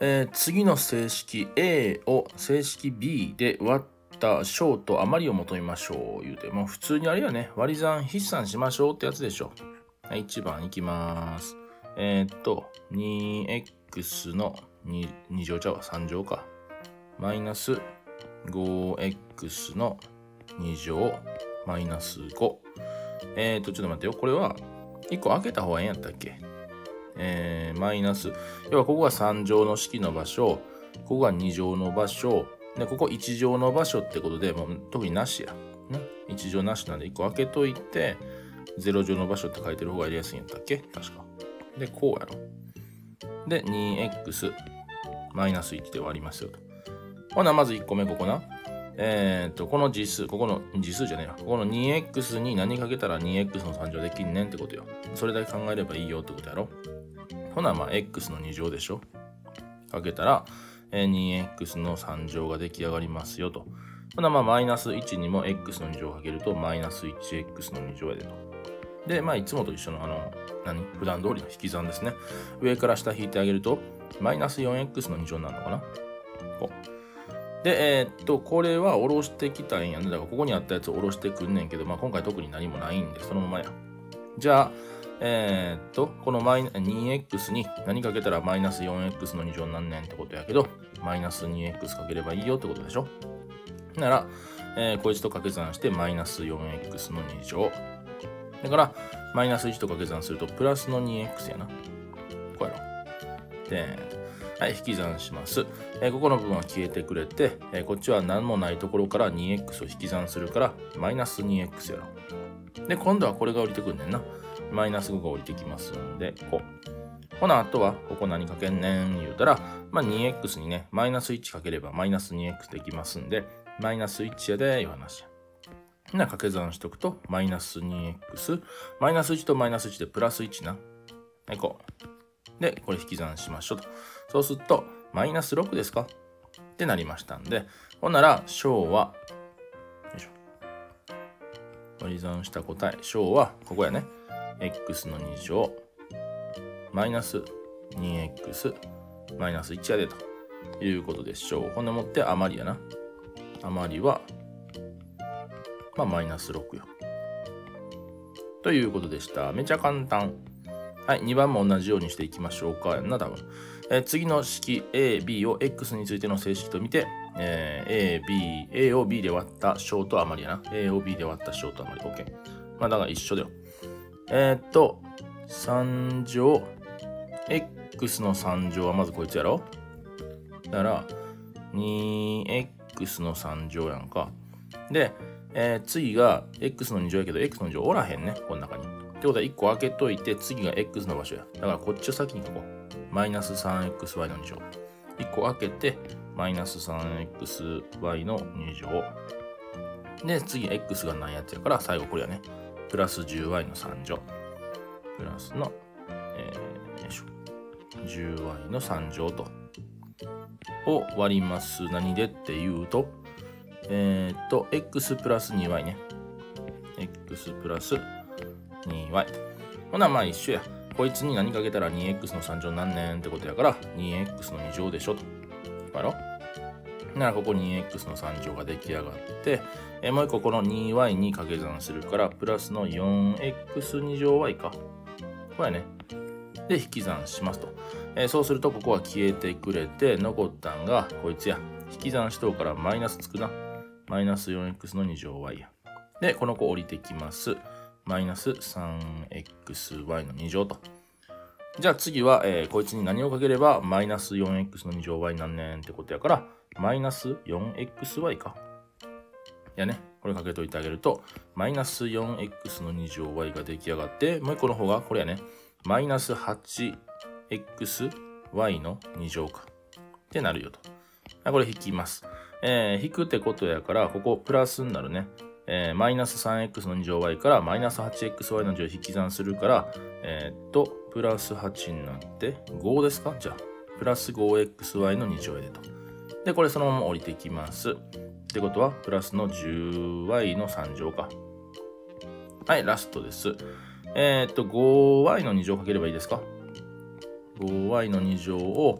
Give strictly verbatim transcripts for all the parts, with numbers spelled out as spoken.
えー、次の整式 A を整式 B で割った小と余りを求めましょう言うて、もう普通にあれよね、割り算筆算しましょうってやつでしょ。はい、いちばんいきます。えー、っと にエックス の 2, 2乗ちゃうわさん乗かマイナス ごエックス のに乗マイナスご。えー、っとちょっと待ってよ、これはいっこ開けた方がええんやったっけ。えー、マイナス、要はここがさん乗の式の場所、ここがに乗の場所で、ここいち乗の場所ってことで、もう特になしや、ね、いち乗なしなんでいっこ開けといてゼロ乗の場所って書いてる方がやりやすいんやったっけ確かで、こうやろ。で にエックス マイナスいちで割りますよと。ほなまずいっこめここな、えー、っとこの次数、ここの次数じゃねえよ、ここの にエックス に何かけたら にエックス のさん乗できんねんってことよ。それだけ考えればいいよってことやろ。ほなまあ X のに乗でしょ。かけたら、えー、にエックス のさん乗が出来上がりますよと。ほなまあマイナスいちにも X のに乗をかけるとマイナス いちエックス のに乗やでと。で、まあいつもと一緒のあの、何普段通りの引き算ですね。上から下引いてあげるとマイナス よんエックス のに乗になるのかな。こう。で、えー、っと、これは下ろしてきたんやね。だからここにあったやつを下ろしてくんねんけど、まあ今回特に何もないんで、そのままや。じゃあ、えー、っと、このマイ にエックス に何かけたらマイナス よんエックス のに乗になんねんってことやけど、マイナス にエックス かければいいよってことでしょ。なら、えー、こいつと掛け算してマイナス よんエックス のに乗。だから、マイナスいちと掛け算するとプラスの にエックス やな。こうやろ。で、はい、引き算します。えー、ここの部分は消えてくれて、えー、こっちは何もないところから にエックス を引き算するから、マイナス にエックス やろ。で、今度はこれが降りてくるねんな。マイナスごが降りてきますんで、こう。ほな、あとは、ここ何かけんねん言うたら、まあ にエックス にね、マイナスいちかければマイナス にエックス できますんで、マイナスいちやで、いう話や。な、掛け算しとくと、マイナス にエックス、マイナスいちとマイナスいちでプラスいちな。はい、こう。で、これ引き算しましょうと。そうすると、マイナスろくですかってなりましたんで、ほんなら、小は、よいしょ。割り算した答え、小は、ここやね。x のに乗、マイナス にエックス、マイナスいちやでということでしょう。ほんでもって余りやな。余りは、まあ、マイナスろくよ。ということでした。めちゃ簡単。はい、にばんも同じようにしていきましょうか。やんな、多分。えー、次の式 A、B を X についての整式と見て、えー、A、B、A を B で割った小と余りやな。A を B で割った小と余り。OK。まあ、だから一緒だよ。えー、っと、さん乗、X のさん乗はまずこいつやろ。だから、にエックス のさん乗やんか。で、えー、次が X のに乗やけど、X のに乗おらへんね、この中に。ってことはいっこ開けといて、次が X の場所や。だからこっちを先に書こう。マイナス さんエックスワイ のに乗。いっこ開けて、マイナス さんエックスワイ のに乗。で、次 X がないやつやから、最後これやね。プラス じゅうワイ のさん乗。プラスの、えー、よいしょ。じゅうワイ のさん乗と。を割ります。何でっていうと、えー、っと、X プラス にワイ ね。X プラス にワイ。ほな、まあ一緒や。こいつに何かけたら にエックス のさん乗なんねんってことやから、にエックス のに乗でしょと。やろ？ならここ にエックス のさん乗が出来上がって、えー、もう一個この にワイ に掛け算するから、プラスの よんエックスに乗ワイ か。これやね。で、引き算しますと。えー、そうすると、ここは消えてくれて、残ったんがこいつや。引き算しとうからマイナスつくな。マイナス よんエックス のに乗ワイ や。で、この子降りてきます。マイナス さんエックスワイ のに乗と。じゃあ次は、えー、こいつに何をかければマイナス よんエックス のに乗 y なんねんってことやから、マイナス よんエックスワイ か。いやね、これかけといてあげると、マイナス よんエックス のに乗 y が出来上がって、もう一個の方がこれやね、マイナス はちエックスワイ のに乗か。ってなるよと。これ引きます。えー、引くってことやから、ここプラスになるね。えー、マイナス さんエックス のに乗 y からマイナス はちエックスワイ のに乗を引き算するから、えー、っと、プラスはちになってごですか？じゃあ、プラス ごエックスワイ のに乗やでと。で、これそのまま降りてきます。ってことは、プラスの じゅうワイ のさん乗か。はい、ラストです。えー、っと、ごワイ のに乗かければいいですか？ ごワイ のに乗を、こ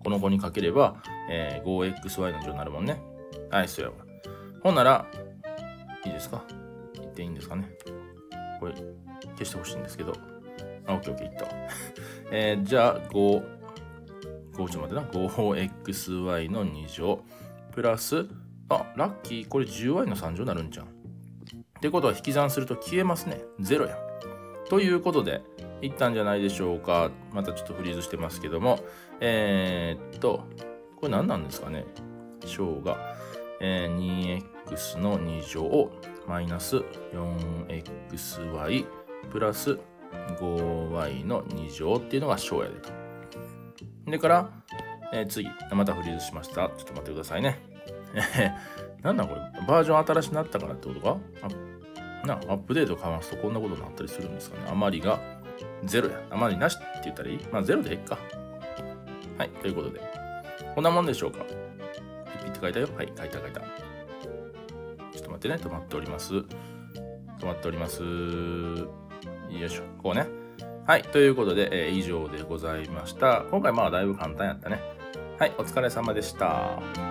この子にかければ、えー、ごエックスワイ の乗になるもんね。はい、そうやわ。ほんなら、いいですか？言っていいんですかね？これ、消してほしいんですけど。あ、オッケーオッケー、いったわ。えー、じゃあ、ご、ご、ちょっと待ってな。ごエックスワイ のに乗。プラス、あ、ラッキー、これ じゅうワイ のさん乗になるんじゃん。ってことは引き算すると消えますね。ゼロや。ということで、いったんじゃないでしょうか。またちょっとフリーズしてますけども。えー、っと、これ何なんですかね。小が、えー、にエックス のに乗をマイナス よんエックスワイ プラス ごワイ のに乗っていうのが小やでと。でから、えー、次、またフリーズしました。ちょっと待ってくださいね。なんだこれ、バージョン新しくなったからってことか？あなアップデートかますとこんなことになったりするんですかね。余りがゼロや。余りなしって言ったらいい？まあゼロでいいか。はい、ということで。こんなもんでしょうか。ピッピって書いたよ。はい、書いた書いた。ちょっと待ってね。止まっております。止まっております。よいしょ。こうね。はい、ということで、えー、以上でございました。今回まあだいぶ簡単やったね。はい、お疲れ様でした。